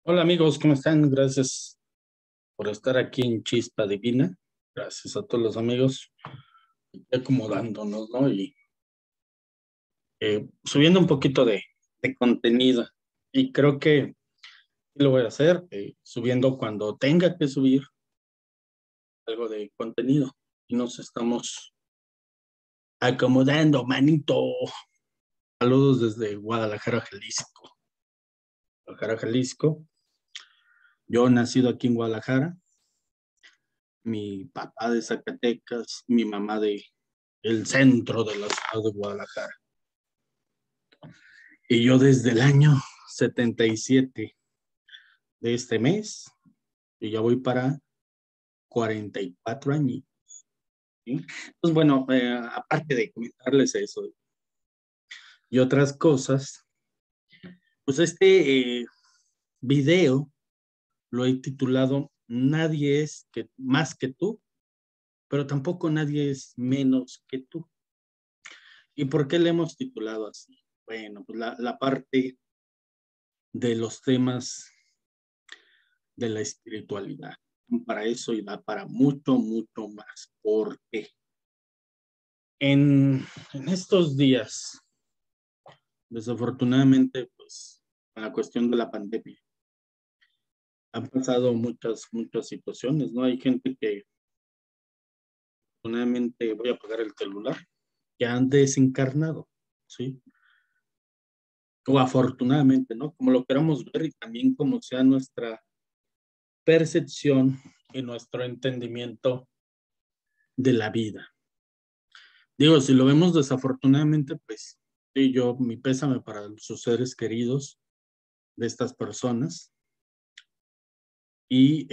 Hola amigos, ¿cómo están? Gracias por estar aquí en Chispa Divina. Gracias a todos los amigos acomodándonos, ¿no? Y subiendo un poquito de contenido. Y creo que lo voy a hacer, subiendo cuando tenga que subir algo de contenido. Y nos estamos acomodando, manito. Saludos desde Guadalajara, Jalisco. Guadalajara, Jalisco. Yo nacido aquí en Guadalajara, mi papá de Zacatecas, mi mamá de el centro de la ciudad de Guadalajara. Y yo desde el año 77 de este mes, y ya voy para 44 años. ¿Sí? Pues bueno, aparte de comentarles eso y otras cosas, pues este video lo he titulado Nadie es más que tú, pero tampoco nadie es menos que tú. ¿Y por qué le hemos titulado así? Bueno, pues la parte de los temas de la espiritualidad. Para eso y da para mucho, mucho más. ¿Por qué? En estos días, desafortunadamente, pues, con la cuestión de la pandemia, han pasado muchas situaciones, ¿no? Hay gente que, afortunadamente, voy a apagar el celular, que han desencarnado, ¿sí? O afortunadamente, ¿no? Como lo queramos ver y también como sea nuestra percepción y nuestro entendimiento de la vida. Digo, si lo vemos desafortunadamente, pues sí, yo, mi pésame para sus seres queridos de estas personas y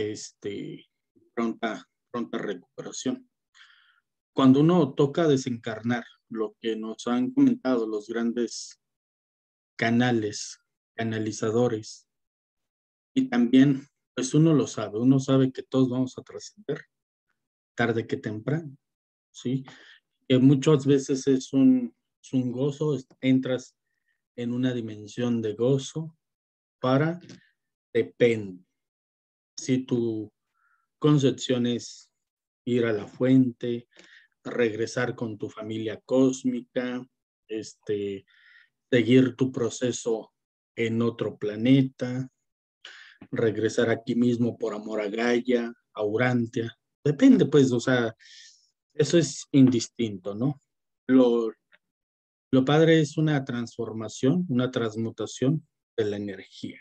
pronta recuperación. Cuando uno toca desencarnar, lo que nos han comentado los grandes canales, canalizadores, y también, pues uno sabe que todos vamos a trascender, tarde que temprano, ¿sí? Que muchas veces es un gozo, entras en una dimensión de gozo para, depende. Si tu concepción es ir a la fuente, regresar con tu familia cósmica, seguir tu proceso en otro planeta, regresar aquí mismo por amor a Gaia, a Urantia. Depende, pues, o sea, eso es indistinto, ¿no? Lo, lo padre es una transformación, una transmutación de la energía.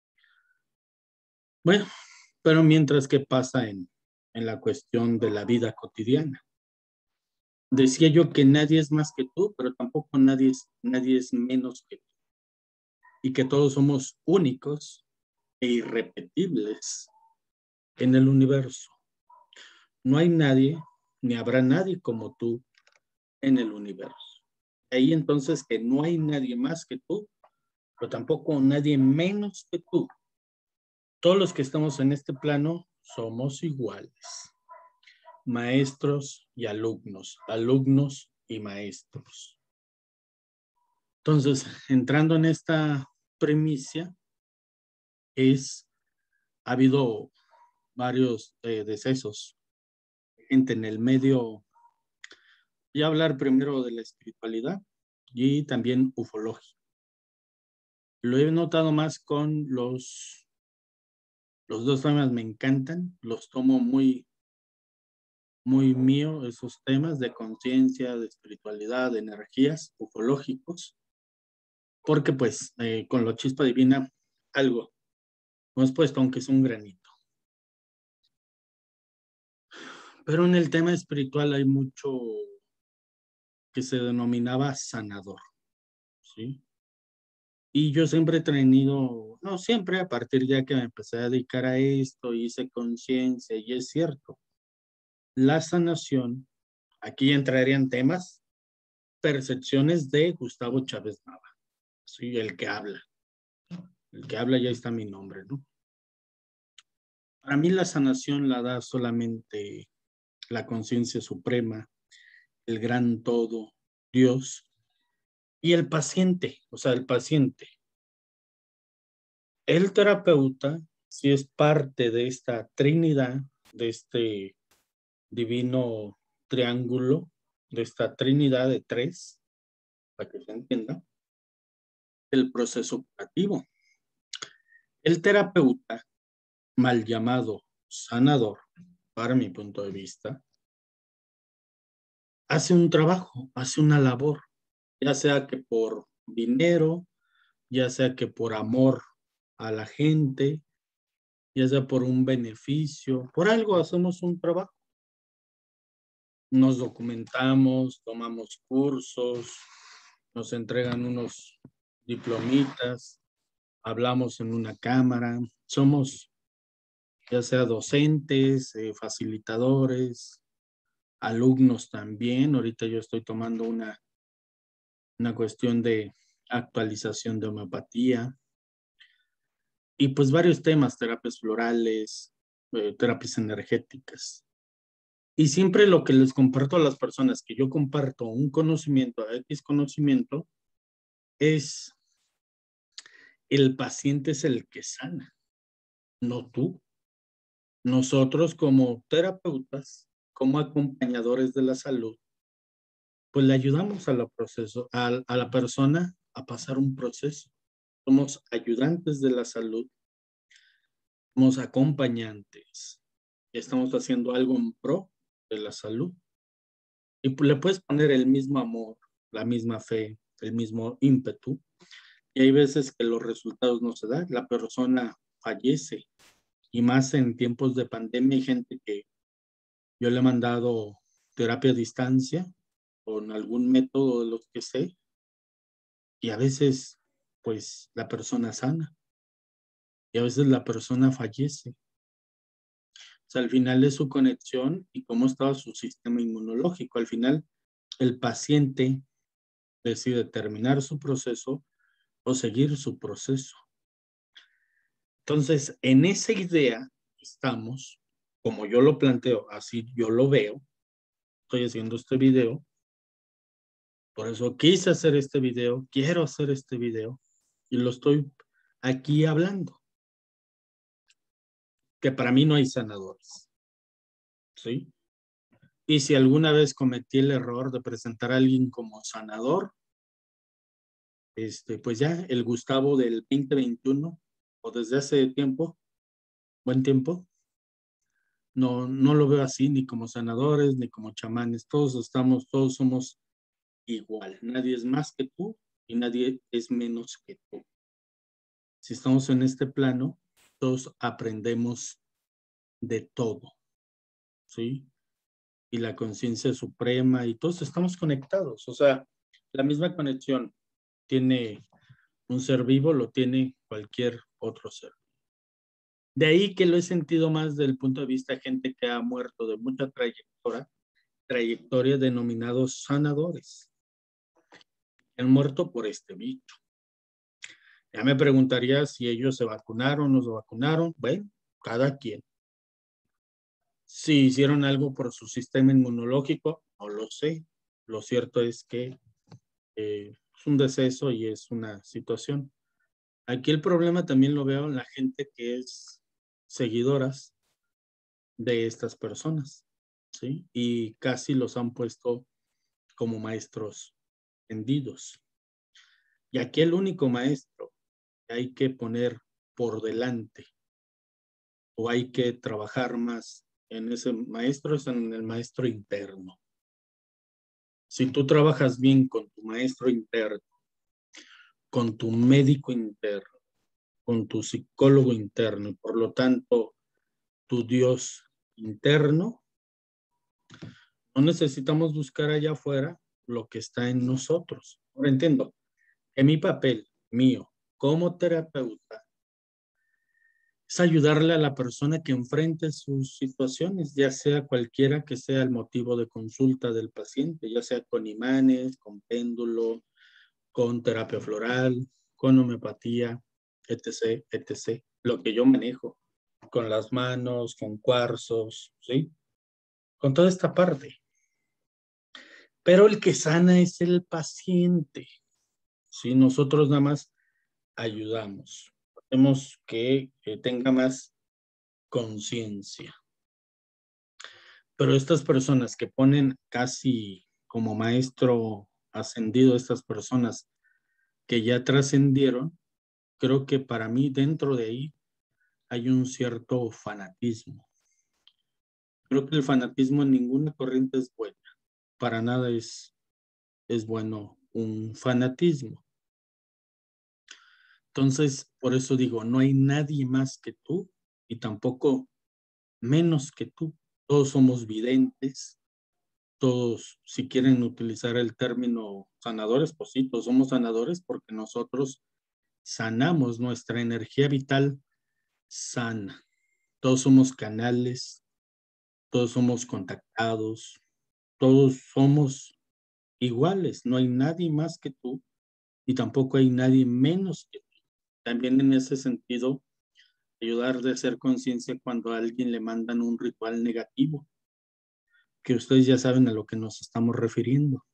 Bueno, pero mientras que pasa en la cuestión de la vida cotidiana. Decía yo que nadie es más que tú, pero tampoco nadie es menos que tú. Y que todos somos únicos e irrepetibles en el universo. No hay nadie, ni habrá nadie como tú en el universo. Ahí entonces que no hay nadie más que tú, pero tampoco nadie menos que tú. Todos los que estamos en este plano somos iguales. Maestros y alumnos, alumnos y maestros. Entonces, entrando en esta premisa, ha habido varios decesos. Gente en el medio, voy a hablar primero de la espiritualidad y también ufología. Lo he notado más con los dos temas me encantan, los tomo muy mío, esos temas de conciencia, de espiritualidad, de energías ufológicos, porque pues con la chispa divina algo hemos puesto, aunque es un granito. Pero en el tema espiritual hay mucho que se denominaba sanador, ¿sí? Y yo siempre he tenido, no siempre, a partir ya que me empecé a dedicar a esto, hice conciencia, y es cierto, la sanación, aquí entrarían temas, percepciones de Gustavo Chávez Nava, ¿sí? El que habla ya está mi nombre, ¿no? Para mí la sanación la da solamente la conciencia suprema, el gran todo, Dios, y el paciente, o sea, el paciente. El terapeuta, si es parte de esta trinidad, de este divino triángulo, de esta trinidad de tres, para que se entienda, el proceso curativo. El terapeuta, mal llamado sanador, para mi punto de vista, hace un trabajo, hace una labor, ya sea que por dinero, ya sea que por amor a la gente, ya sea por un beneficio, por algo hacemos un trabajo. Nos documentamos, tomamos cursos, nos entregan unos diplomitas, hablamos en una cámara, somos ya sea docentes, facilitadores, alumnos también. Ahorita yo estoy tomando una cuestión de actualización de homeopatía y pues varios temas, terapias florales, terapias energéticas. Y siempre lo que les comparto a las personas, que yo comparto un conocimiento, X conocimiento, es el paciente es el que sana, no tú. Nosotros como terapeutas, como acompañadores de la salud, pues le ayudamos a a la persona a pasar un proceso. Somos ayudantes de la salud, somos acompañantes. Estamos haciendo algo en pro de la salud. Y pues le puedes poner el mismo amor, la misma fe, el mismo ímpetu. Y hay veces que los resultados no se dan, la persona fallece. Y más en tiempos de pandemia hay gente que yo le he mandado terapia a distancia con algún método de los que sé. Y a veces, pues, la persona sana. Y a veces la persona fallece. O sea, al final es su conexión y cómo estaba su sistema inmunológico. Al final, el paciente decide terminar su proceso o seguir su proceso. Entonces, en esa idea estamos, como yo lo planteo, así yo lo veo, estoy haciendo este video, por eso quise hacer este video, quiero hacer este video y lo estoy aquí hablando, que para mí no hay sanadores, ¿sí? Y si alguna vez cometí el error de presentar a alguien como sanador, pues ya el Gustavo del 2021 o desde hace tiempo, buen tiempo, no lo veo así ni como sanadores ni como chamanes. Todos somos igual. Nadie es más que tú y nadie es menos que tú. Si estamos en este plano, todos aprendemos de todo, ¿sí? Y la conciencia suprema y todos estamos conectados. O sea, la misma conexión tiene un ser vivo, lo tiene cualquier otro ser. De ahí que lo he sentido más del punto de vista de gente que ha muerto de mucha trayectoria denominados sanadores. Han muerto por este bicho. Ya me preguntaría si ellos se vacunaron o no se vacunaron. Bueno, cada quien. Si hicieron algo por su sistema inmunológico, no lo sé. Lo cierto es que es un deceso y es una situación. Aquí el problema también lo veo en la gente que es seguidoras de estas personas, ¿sí? Y casi los han puesto como maestros vendidos. Y aquí el único maestro que hay que poner por delante o hay que trabajar más en ese maestro es en el maestro interno. Si tú trabajas bien con tu maestro interno, con tu médico interno, con tu psicólogo interno y por lo tanto tu Dios interno, no necesitamos buscar allá afuera lo que está en nosotros. Ahora entiendo que mi papel mío como terapeuta es ayudarle a la persona que enfrente sus situaciones, ya sea cualquiera que sea el motivo de consulta del paciente, ya sea con imanes, con péndulo, con terapia floral, con homeopatía, etc., etc., lo que yo manejo, con las manos, con cuarzos, ¿sí? Con toda esta parte. Pero el que sana es el paciente, ¿sí? Nosotros nada más ayudamos. hacemos que tenga más conciencia. Pero estas personas que ponen casi como maestro ascendido, estas personas que ya trascendieron, creo que para mí dentro de ahí hay un cierto fanatismo. Creo que el fanatismo en ninguna corriente es buena. Para nada es bueno un fanatismo. Entonces, por eso digo, no hay nadie más que tú y tampoco menos que tú. Todos somos videntes, todos, si quieren utilizar el término sanadores, pues sí, todos somos sanadores porque nosotros sanamos, nuestra energía vital sana. Todos somos canales, todos somos contactados, todos somos iguales, no hay nadie más que tú y tampoco hay nadie menos que tú. También en ese sentido, ayudar de hacer conciencia cuando a alguien le mandan un ritual negativo, que ustedes ya saben a lo que nos estamos refiriendo.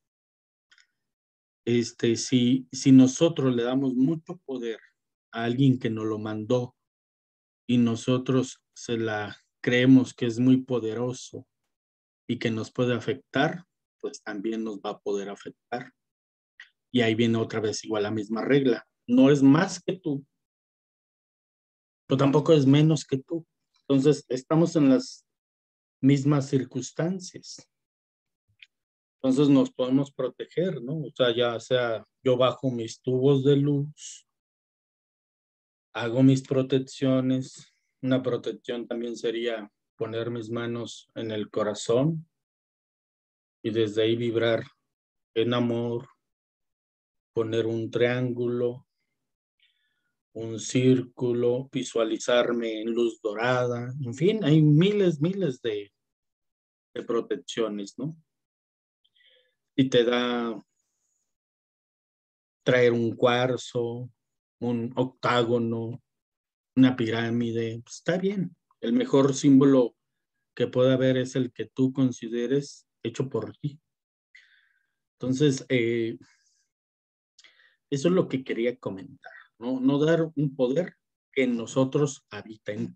Si nosotros le damos mucho poder a alguien que nos lo mandó y nosotros se la creemos que es muy poderoso y que nos puede afectar, pues también nos va a poder afectar. Y ahí viene otra vez igual la misma regla. No es más que tú, pero tampoco es menos que tú. Entonces, estamos en las mismas circunstancias. Entonces nos podemos proteger, ¿no? O sea, ya sea yo bajo mis tubos de luz, hago mis protecciones. Una protección también sería poner mis manos en el corazón y desde ahí vibrar en amor, poner un triángulo, un círculo, visualizarme en luz dorada, en fin, hay miles de protecciones, ¿no? Y te da traer un cuarzo, un octágono, una pirámide, pues está bien. El mejor símbolo que pueda haber es el que tú consideres hecho por ti. Entonces, eso es lo que quería comentar, ¿no? No dar un poder que en nosotros habita, en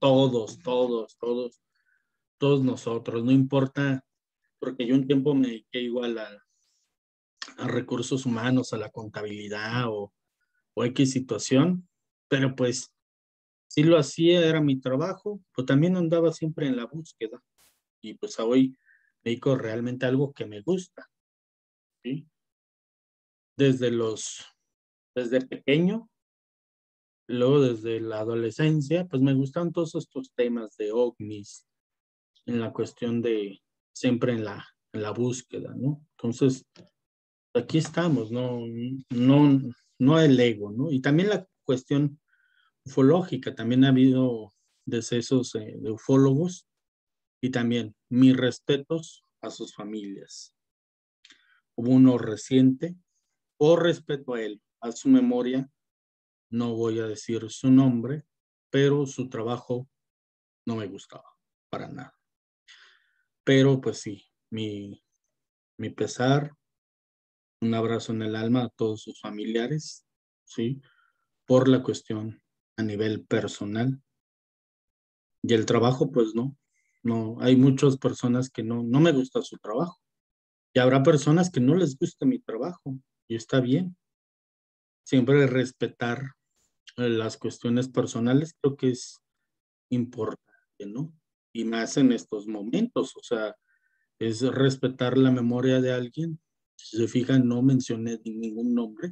todos nosotros, no importa, porque yo un tiempo me dediqué igual a recursos humanos, a la contabilidad o X situación, pero pues sí lo hacía, era mi trabajo, pero también andaba siempre en la búsqueda y pues hoy me dedico realmente a algo que me gusta, ¿sí? Desde desde pequeño, luego desde la adolescencia, pues me gustan todos estos temas de ovnis, en la cuestión de siempre en la búsqueda, ¿no? Entonces, aquí estamos, no el ego, ¿no? Y también la cuestión ufológica, también ha habido decesos de ufólogos y también mis respetos a sus familias. Hubo uno reciente, por respeto a él, a su memoria, no voy a decir su nombre, pero su trabajo no me gustaba para nada. Pero pues sí, mi pesar, un abrazo en el alma a todos sus familiares, ¿sí? Por la cuestión a nivel personal. Y el trabajo, pues no, hay muchas personas que no me gusta su trabajo. Y habrá personas que no les gusta mi trabajo, y está bien. Siempre respetar las cuestiones personales creo que es importante, ¿no? Y más en estos momentos, o sea, es respetar la memoria de alguien. Si se fijan, no mencioné ningún nombre,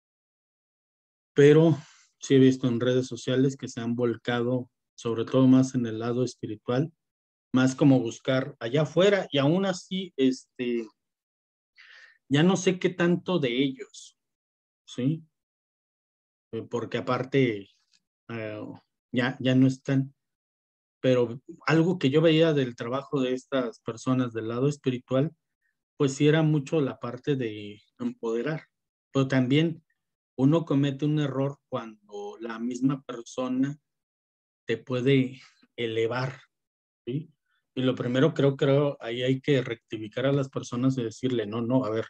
pero sí he visto en redes sociales que se han volcado, sobre todo más en el lado espiritual, más como buscar allá afuera, y aún así, ya no sé qué tanto de ellos, ¿sí? Porque aparte, eh, ya no están, pero algo que yo veía del trabajo de estas personas del lado espiritual, pues sí era mucho la parte de empoderar, pero también uno comete un error cuando la misma persona te puede elevar, ¿sí? Y lo primero creo, ahí hay que rectificar a las personas y decirle, no, a ver,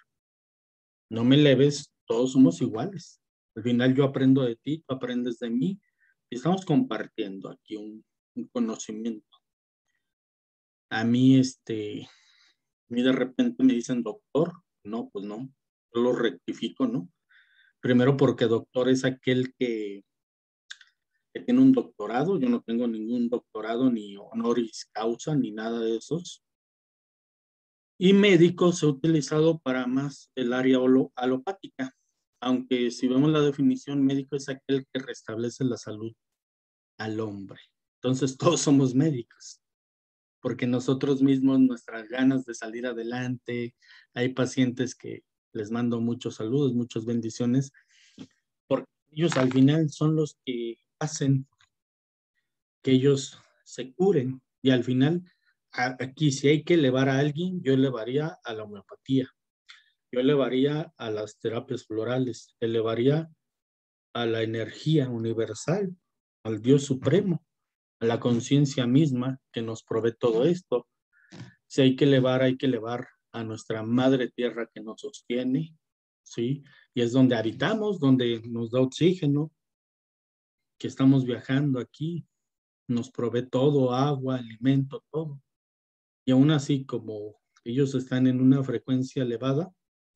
no me eleves, todos somos iguales. Al final yo aprendo de ti, tú aprendes de mí, estamos compartiendo aquí un conocimiento. A mí, de repente me dicen doctor. No, pues no. Yo lo rectifico, ¿no? Primero porque doctor es aquel que tiene un doctorado. Yo no tengo ningún doctorado, ni honoris causa, ni nada de esos. Y médico se ha utilizado para más el área alopática, aunque si vemos la definición, médico es aquel que restablece la salud al hombre. Entonces todos somos médicos, porque nosotros mismos, nuestras ganas de salir adelante, hay pacientes que les mando muchos saludos, muchas bendiciones, porque ellos al final son los que hacen que ellos se curen. Y al final, aquí si hay que elevar a alguien, yo elevaría a la homeopatía, yo elevaría a las terapias florales, elevaría a la energía universal, al Dios supremo, a la conciencia misma que nos provee todo esto. Si hay que elevar a nuestra madre tierra que nos sostiene, ¿sí? Y es donde habitamos, donde nos da oxígeno, que estamos viajando aquí, nos provee todo, agua, alimento, todo. Y aún así, como ellos están en una frecuencia elevada,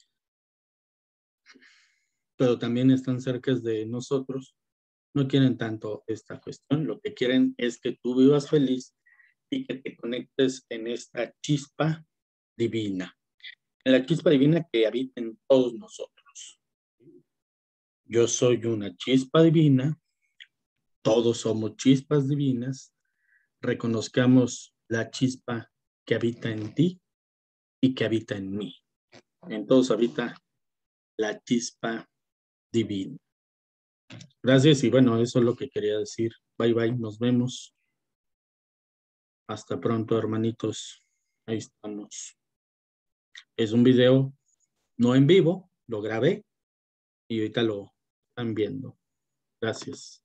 pero también están cerca de nosotros, no quieren tanto esta cuestión. Lo que quieren es que tú vivas feliz y que te conectes en esta chispa divina, en la chispa divina que habita en todos nosotros. Yo soy una chispa divina, todos somos chispas divinas. Reconozcamos la chispa que habita en ti y que habita en mí. En todos habita la chispa divina. Gracias y bueno, eso es lo que quería decir. Bye bye, nos vemos. Hasta pronto, hermanitos. Ahí estamos. Es un video no en vivo, lo grabé y ahorita lo están viendo. Gracias.